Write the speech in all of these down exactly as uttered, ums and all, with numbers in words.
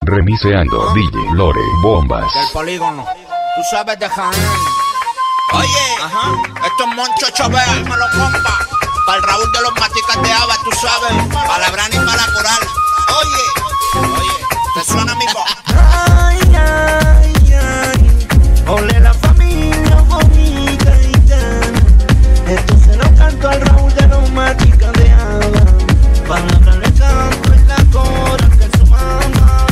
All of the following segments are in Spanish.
Remiseando D J Lore Bombas. Del polígono, tú sabes de Jaén. Oye, ajá, esto es Moncho Chovea, dímelo compa. Para el Raúl de los Maticas de Ava, tú sabes. Para la Brana y para la Coral. Oye, oye, ¿te suena mi voz? Ay, ay, ay, ole la familia bonita y tan. Esto se lo canto al Raúl de los Maticas de Ava. Palabras le canto en la Coral que es su mamá.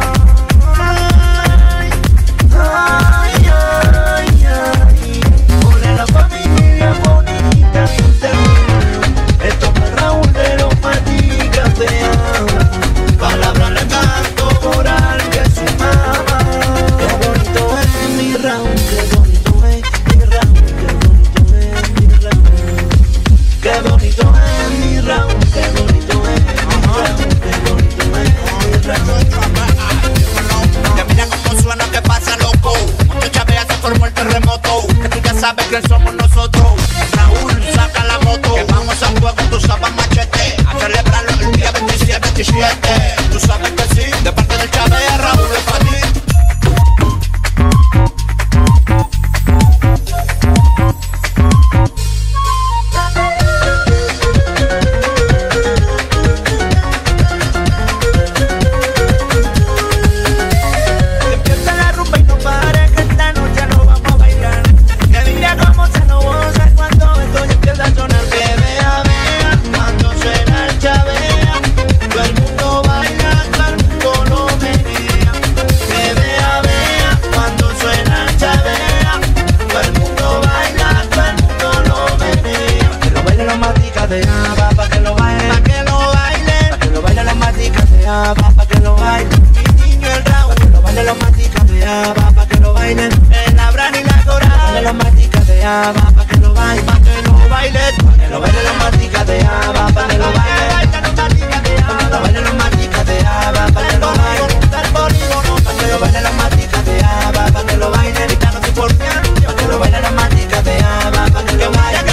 Ay, ay, ay, ay, ole la familia bonita y tan. Esto es el Raúl de los Maticas de Ava. Palabras le canto coral que es su mamá. Qué bonito es mi Raúl, qué bonito es mi Raúl, qué bonito es mi Raúl. Qué bonito es mi Raúl, qué bonito es mi Raúl, qué bonito es mi Raúl. Que mira cómo suena, que pasa loco. Moncho Chovea se formó el terremoto. Que tú ya sabes que somos nosotros. Raúl, saca la moto. Que vamos a fuego, tú sabes machete. A celebrarlo el día veintisiete, veintisiete. Tú sabes que sí, de parte del Chovea, Raúl es para ti. Empieza la rumba y no pare, que esta noche lo vamos a bailar. Que mira cómo se nos goza cuando esto ya empieza a sonar. Que vea, vea, cuando suena el Chovea, todo el mundo baila, todo el mundo lo menea. Que vea, vea, cuando suena el Chovea, todo el mundo baila, todo el mundo lo menea. Que lo bailen los Maticas de Ava, pa' que lo bailen, pa' que lo bailen, pa' que lo bailen los Maticas de Ava, pa' que lo bailen. Mi niño el Raúl, que lo bailen los Maticas de Ava, pa' que lo bailen. En la Brana y la Coral, pa' que los Maticas de Ava, pa' que lo bailen, pa' que lo bailen, pa' que lo bailen los Maticas de Ava, pa' que lo bailen. Pa' que lo bailen los Maticas de Ava, pa' que lo bailen. Pa' que lo bailen los Maticas de Ava, pa' que lo bailen. Pa' que lo bailen los Maticas de Ava, pa' que lo bailen.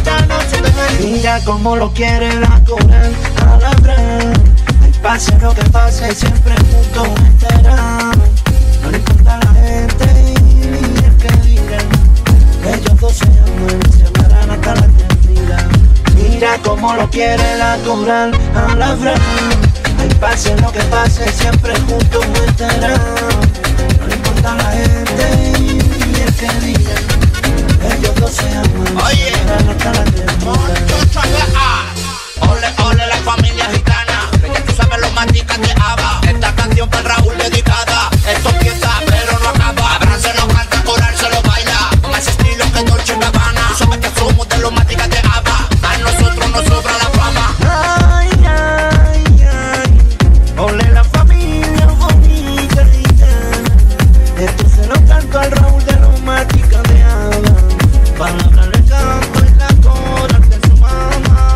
Mira cómo lo quiere la Coral a la Brana. Ay, pase lo que pase, siempre juntos estarán. No le importa a la gente ni el que digan. Ellos dos se aman y se amarán hasta la eternidad. Mira cómo lo quiere la Coral a la Brana. Ay, pase lo que pase, siempre juntos estarán. No le importa a la gente ni el que digan. Ellos dos se aman y Oye, se amarán hasta la eternidad. Moncho Chovea, ole, ole la familia gitana. Que ya tú sabes los Maticas de Ava. Esta canción para Raúl dedicada. Esto empieza pero no acaba. Abraham se lo canta, Coral se lo baila. Con ese estilo que Dolce Gabbana. Tú sabes que somos de los Maticas de Ava. A nosotros nos sobra la fama. Ay, ay, ay, ole la familia bonita y tan. Esto se lo canto al Raúl de los Maticas de Ava. Palabras le canto en la Coral de su mamá.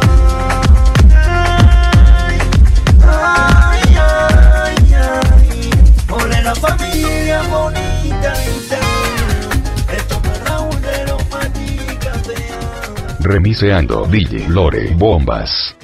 Ay, ay, ay, ay, ole la familia bonita y tan. Esto es el Raúl de los Maticas de Ava. Remiseando D J Lore Bombas.